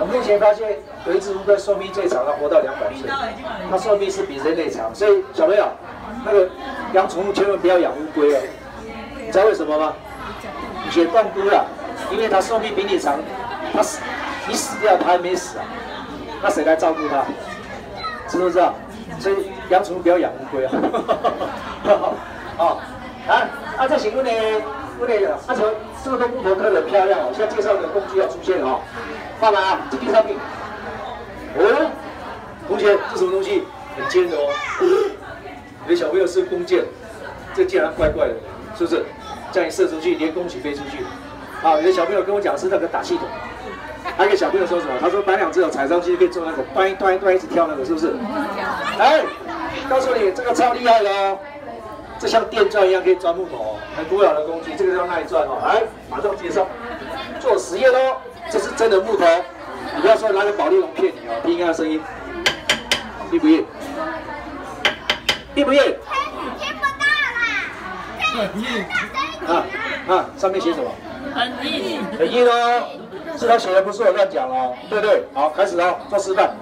目前发现有一只乌龟寿命最长，它活到200岁，它寿命是比人类长。所以小朋友，那个养宠物千万不要养乌龟哦。你知道为什么吗？血断菇了，因为它寿命比你长，你死掉，它还没死啊，那谁来照顾它？知不知道？所以养宠物不要养乌龟啊。哦，啊，这请问呢？而且这个都木头刻得很漂亮哦。现在介绍的工具要出现了哦。爸爸啊，这第3名。哦，同学，这什么东西？很尖的哦。你的小朋友是弓箭，这箭还怪怪的，是不是？这样一射出去，连弓起飞出去。好，有的小朋友跟我讲是那个打气筒。还有一个小朋友说什么？他说搬2只脚踩上去可以做那个端一直跳那个，是不是？来，告诉你，这个超厉害的哦。这像电钻一样可以钻木头哦，很古老的工具，这个叫耐钻哦。来，马上介绍，做实验哦。这是真的木头，你不要说拿个保丽龙骗你哦。听一下声音，硬不硬？硬不硬？ 听不到啦。 很硬。上面写什么？ 很硬。 很硬哦，是他写的，不是我乱讲哦。对对，好，开始哦，做示范。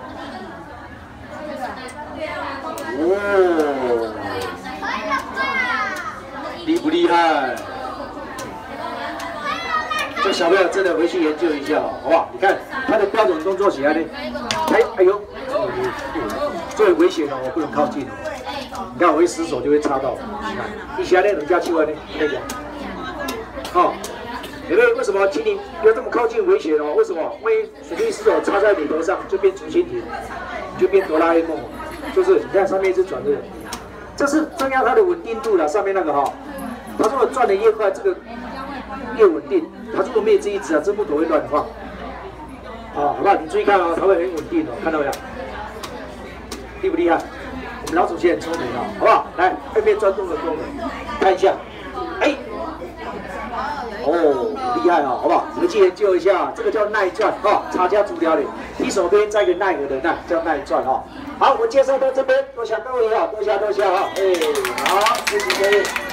哦。厉不厉害？这小朋友真的回去研究一下，好不好？你看他的标准动作起来呢，哎呦，最危险哦，我不能靠近哦。你看我一失手就会插到，你看一下那人家去外呢，那个，好，因为什么？请你不要这么靠近，危险哦。为什么？万一随便失手插在你头上，就变竹蜻蜓，就变哆啦 A 梦，是不是？你看上面一直转这个。这是增加它的稳定度了，上面那个哈，它如果转的越快，这个越稳定。它如果没有这一只啊，这木头会乱晃。好不好？你注意看哦，它会很稳定哦，看到没有？厉不厉害？我们老祖先很聪明哦，好不好？来，后面转动的功能，看一下，哎，哦，厉害哦，好不好？回去研究一下，这个叫耐转哈，茶加足疗的，提手边再一个奈何的奈，叫耐转哈。好，我介绍到这边，多谢各位啊，多谢啊，好，谢谢。